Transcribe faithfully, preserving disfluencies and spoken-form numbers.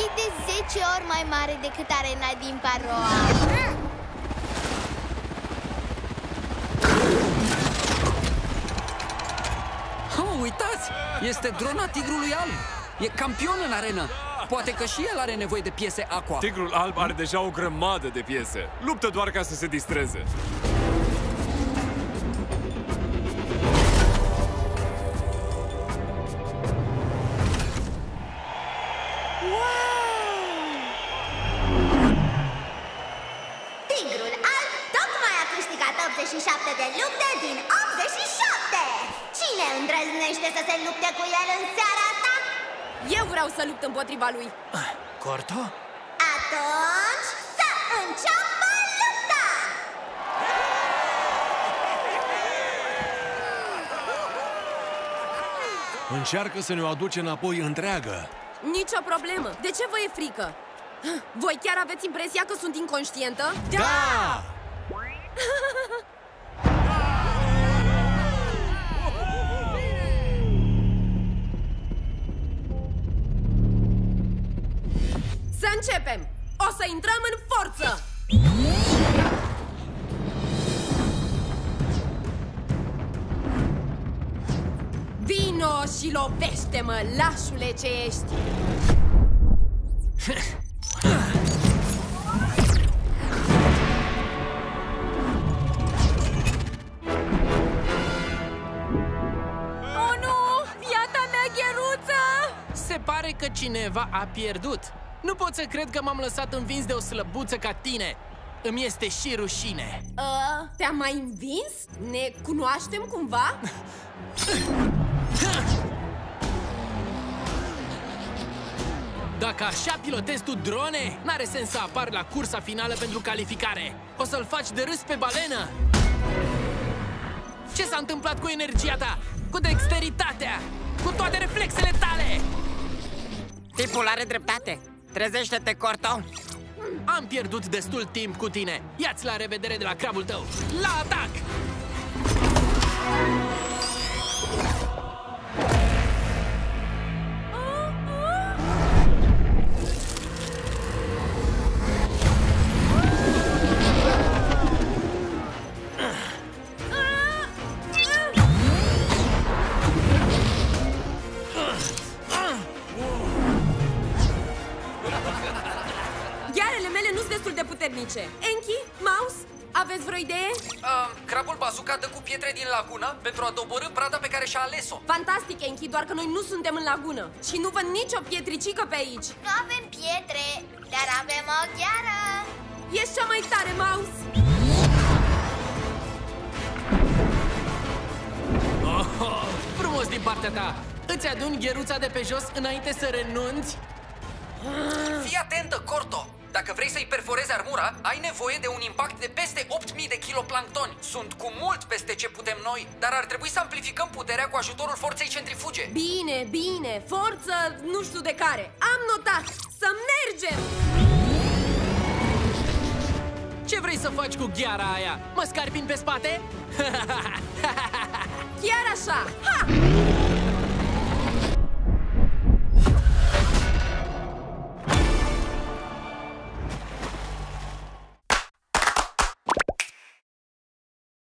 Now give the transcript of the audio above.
de zece ori mai mare decât arena din Paroa. Oh, uitați! Este drona tigrului alb. E campion în arenă. Poate că și el are nevoie de piese Aqua. Tigrul alb are deja o grămadă de piese. Luptă doar ca să se distreze. Tigrul alb tocmai a câștigat optzeci și șapte de lupte din optzeci și șapte! Cine îndrăznește să se lupte cu el în seara asta? Eu vreau să lupt împotriva lui. Corto? Atunci să înceapă lupta! Încearcă să ne-o aduce înapoi întreagă. Nicio problemă. De ce vă e frică? Voi chiar aveți impresia că sunt inconștientă? Da! Să începem! O să intrăm în forță! Vino și lovește-mă, lașule ce ești! Oh nu! Viața mea, Gheruță! Se pare că cineva a pierdut. Nu pot să cred că m-am lăsat învins de o slăbuță ca tine. Îmi este și rușine. Uh, te-am mai învins? Ne cunoaștem cumva? Dacă așa pilotezi tu drone, n-are sens să apar la cursa finală pentru calificare. O să-l faci de râs pe balenă. Ce s-a întâmplat cu energia ta? Cu dexteritatea? Cu toate reflexele tale? Tipul are dreptate. Trezește-te, Corto! Am pierdut destul timp cu tine. Ia-ți la revedere de la crabul tău. La atac! Ghearele mele nu sunt destul de puternice. Enki, Mouse, aveți vreo idee? Uh, crabul bazuca dă cu pietre din lagună pentru a doborî prada pe care și-a ales-o. Fantastic, Enki, doar că noi nu suntem în lagună. Și nu văd nicio pietricică pe aici. Nu avem pietre, dar avem o gheară. Ești cea mai tare, Mouse! Oh, oh, frumos din partea ta! Îți aduni gheruța de pe jos înainte să renunți? Fii atentă, Corto! Dacă vrei să-i perforezi armura, ai nevoie de un impact de peste opt mii de kiloplanctoni. Sunt cu mult peste ce putem noi, dar ar trebui să amplificăm puterea cu ajutorul forței centrifuge. Bine, bine, forță nu știu de care. Am notat! Să mergem! Ce vrei să faci cu gheara aia? Mă scarpin pe spate? Chiar așa! Ha!